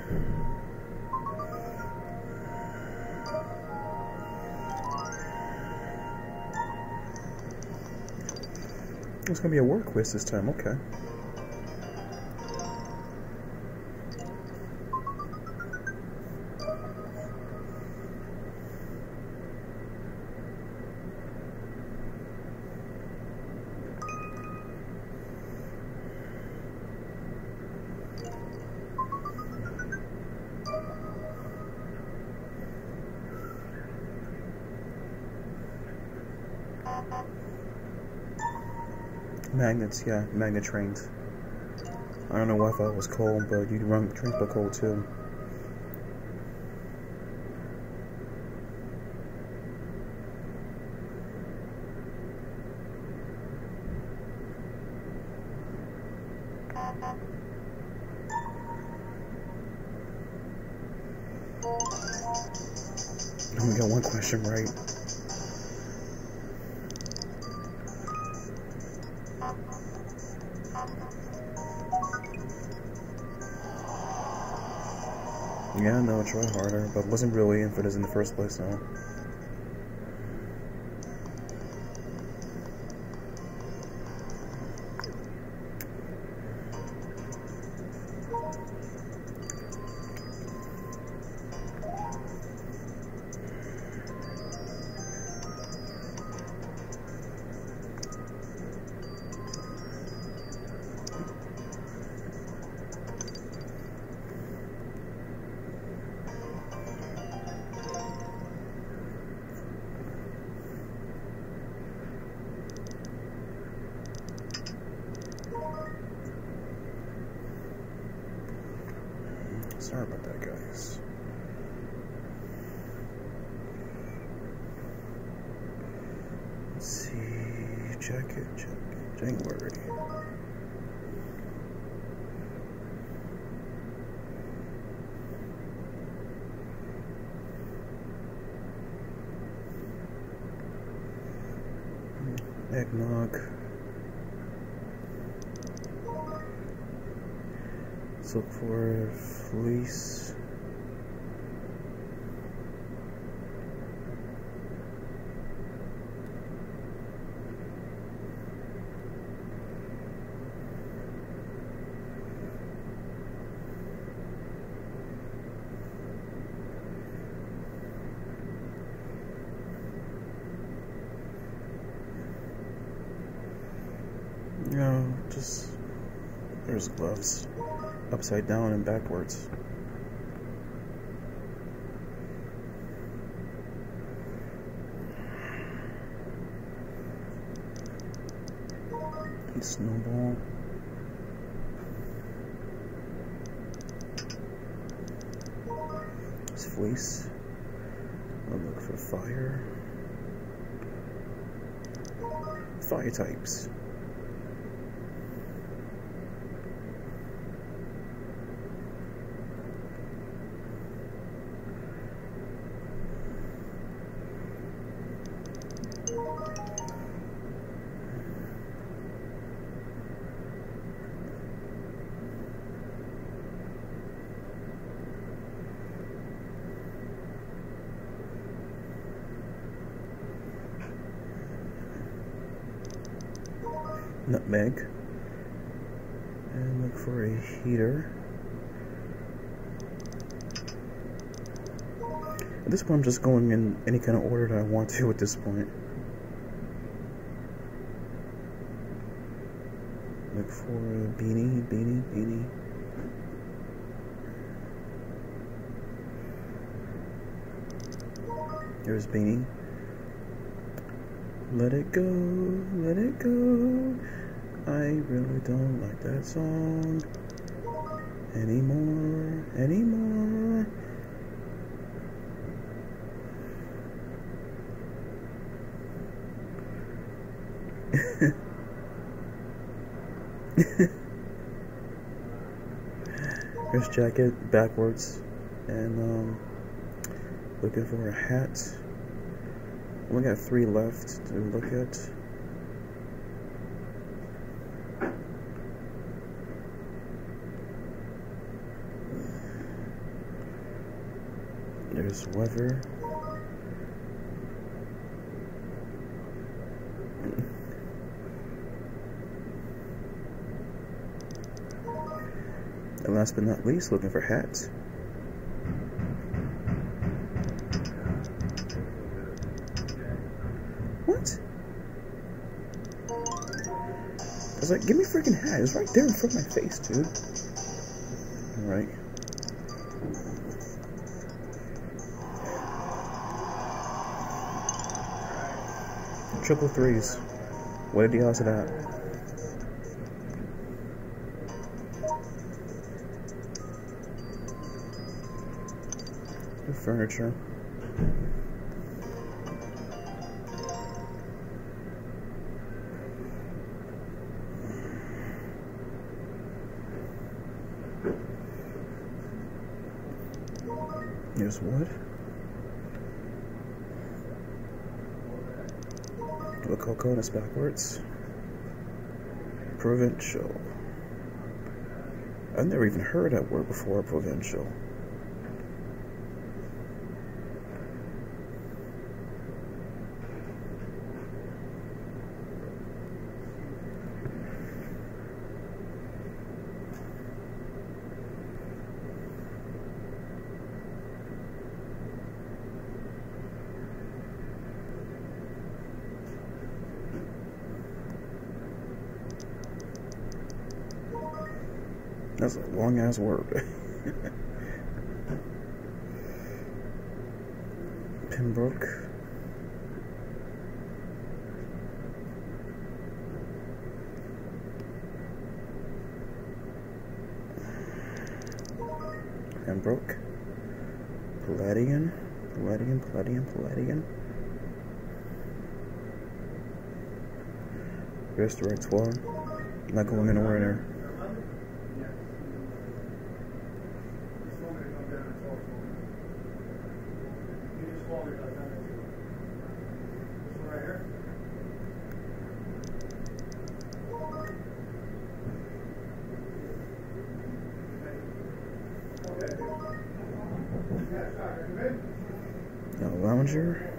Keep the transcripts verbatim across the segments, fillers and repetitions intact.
It's gonna be a work quiz this time, okay. Magnets, yeah, magnet trains. I don't know why I thought it was coal, but you can run trains by coal too. I only got one question right. Yeah, no, try harder, but wasn't really in for this in the first place, though. Sorry about that, guys. Let's see. Jacket, jacket, January. Eggnog. Let's look for fleece. No, just there's gloves. Upside down and backwards. And snowball. It's fleece. I'll look for fire. Fire types. Nutmeg, and look for a heater. At this point, I'm just going in any kind of order that I want to at this point. Look for a beanie, beanie, beanie. There's beanie. Let it go, let it go. I really don't like that song anymore, anymore. Here's jacket backwards, and um, looking for a hat. We only got three left to look at. There's weather. And last but not least, looking for hats. What? I was like, give me a freaking hat. It's right there in front of my face, dude. Alright. Triple threes. What are the odds of that? The furniture. Here's wood. The coconut's backwards. Provincial. I've never even heard that word before, provincial. That's a long ass word. Pembroke. Pembroke. Palladian. Palladian, Palladian, Palladian. Restauratoire. Not going anywhere there. Now, lounger.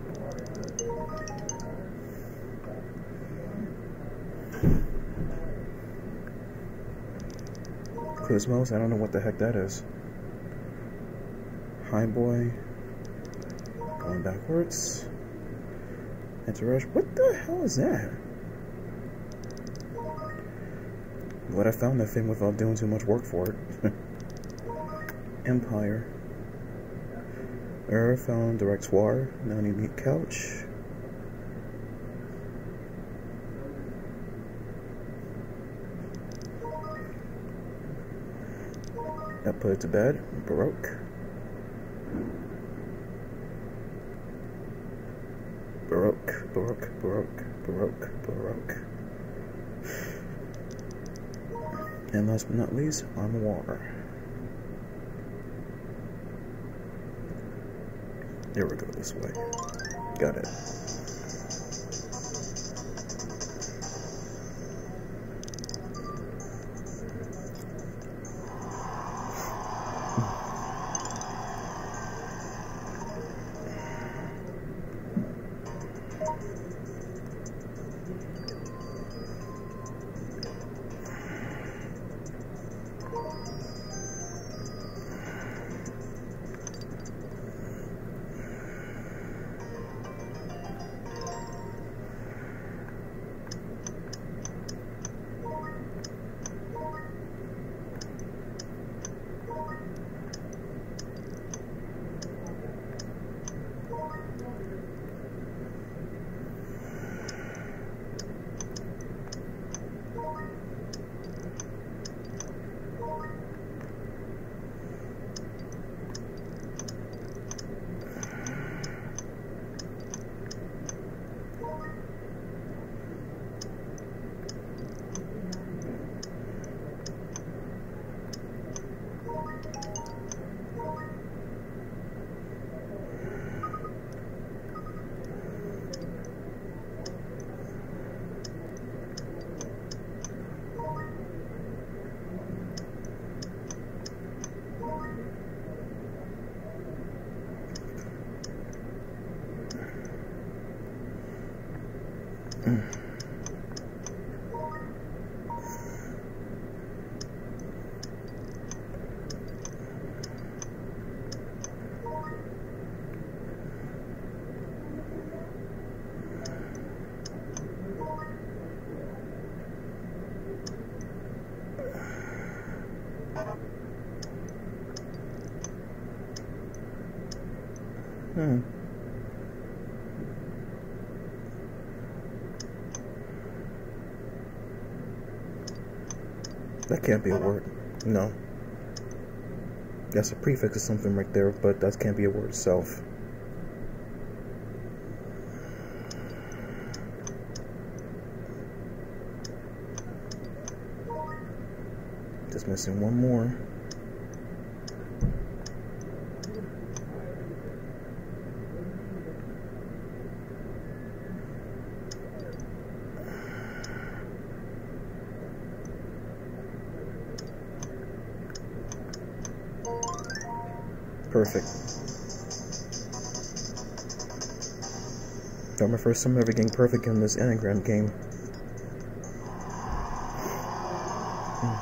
Quizmos, I don't know what the heck that is. High boy. Going backwards. Entourage. What the hell is that? What I found that thing without doing too much work for it. Empire. Earth found Directoire. Now need meat couch. That put it to bed. Baroque. Baroque, Baroque, Baroque, Baroque, Baroque. And last but not least, Armoire. There we go, this way. Got it. Hmm. That can't be a word. No. That's a prefix or something right there, but that can't be a word itself. Just missing one more. Perfect. That was my first time ever getting perfect in this anagram game. Hmm.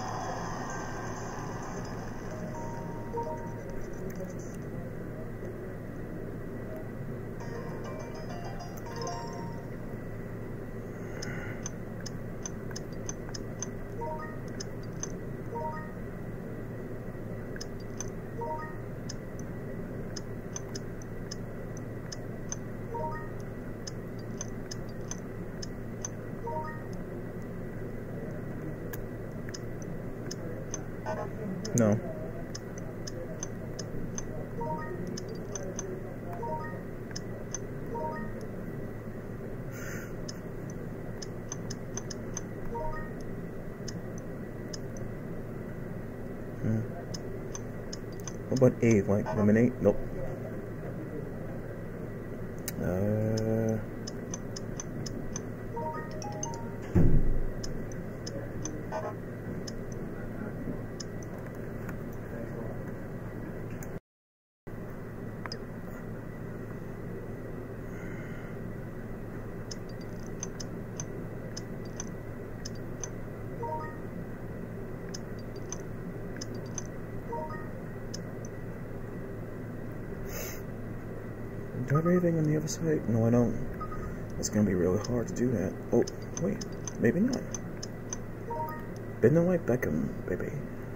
No. Hmm. What about A? Like lemonade? Nope. Uh. Do I have anything on the other side? No, I don't. It's gonna be really hard to do that. Oh, wait. Maybe not. Bend it like Beckham, baby.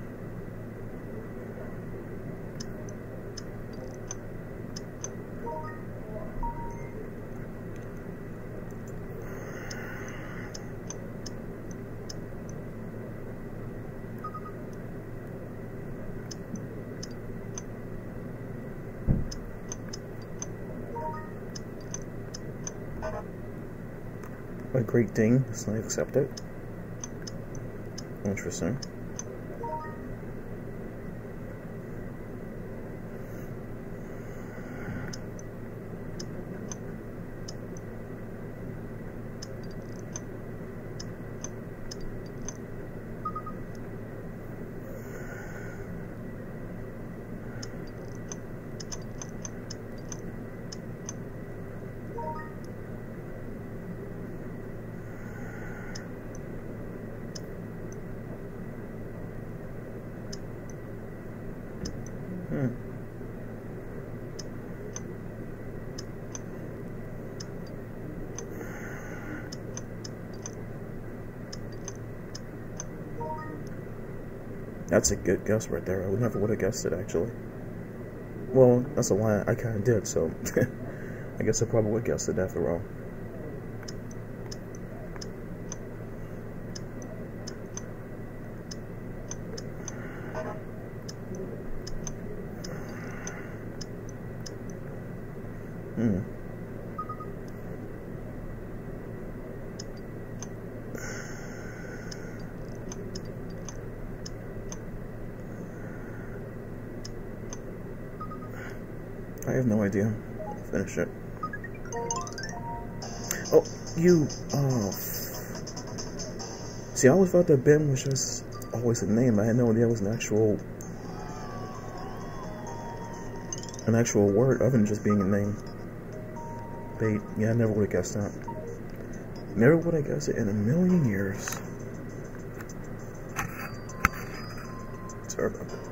A great thing. It's not accepted. Interesting. Hmm. That's a good guess right there. I would never would have guessed it, actually. Well, that's a lie. I kind of did, so I guess I probably would have guessed it after all. Hmm. I have no idea. I'll finish it. Oh, you. Oh. See, I always thought that Ben was just always a name. I had no idea it was an actual. An actual word other than just being a name. Bait. Yeah, I never would have guessed that. Never would have guessed it in a million years. Sorry about that.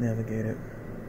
navigate it.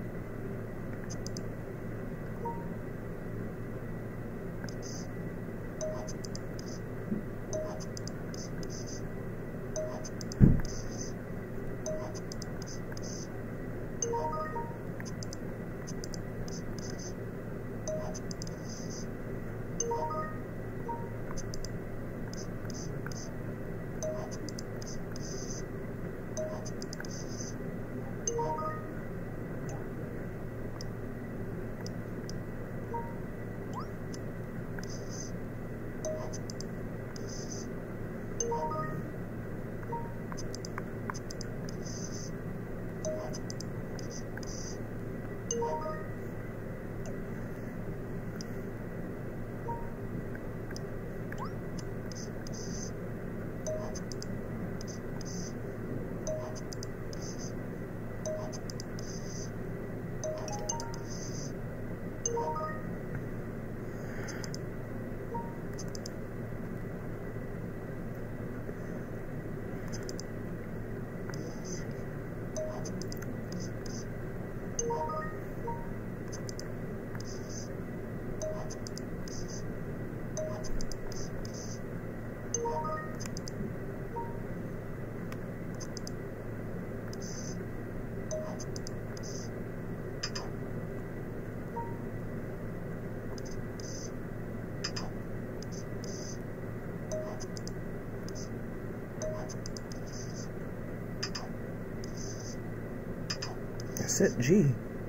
That's it, G.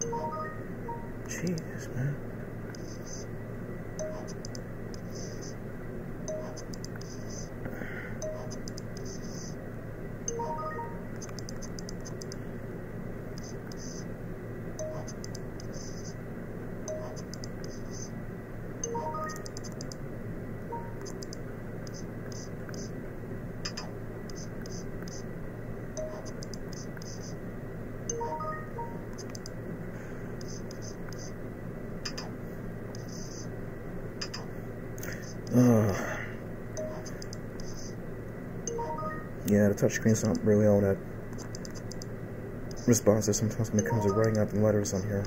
Jeez, man. Uh, yeah, the touchscreen's not really all that responsive sometimes when it comes to writing out the letters on here.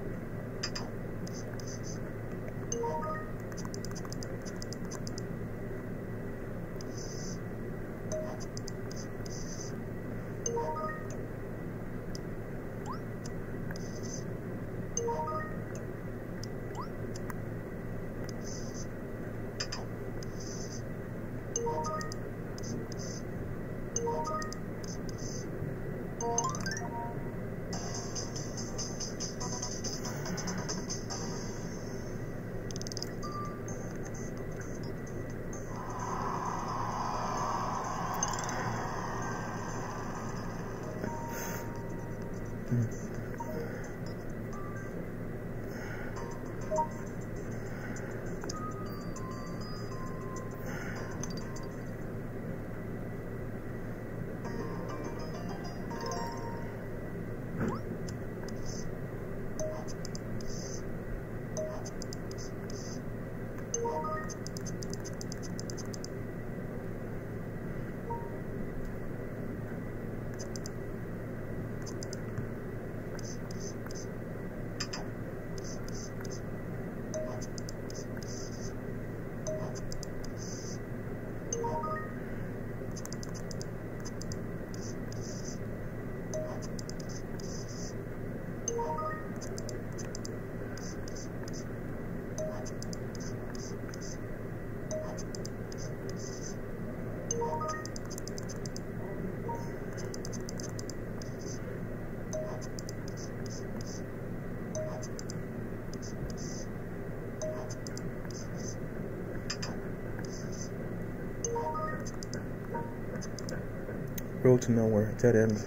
Road to nowhere, dead end.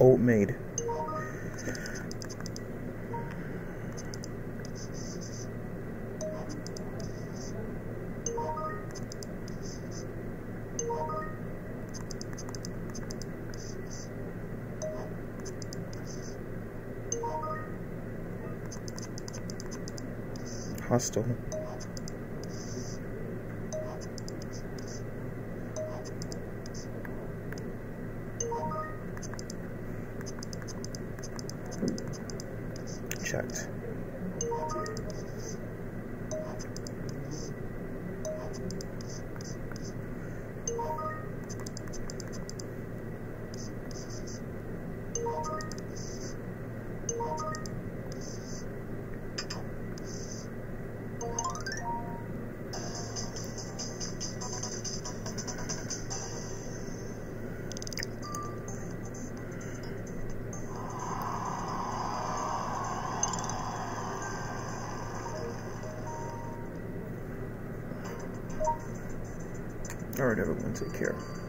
Old Maid. Hostile. Checked. Alright, everyone, take care.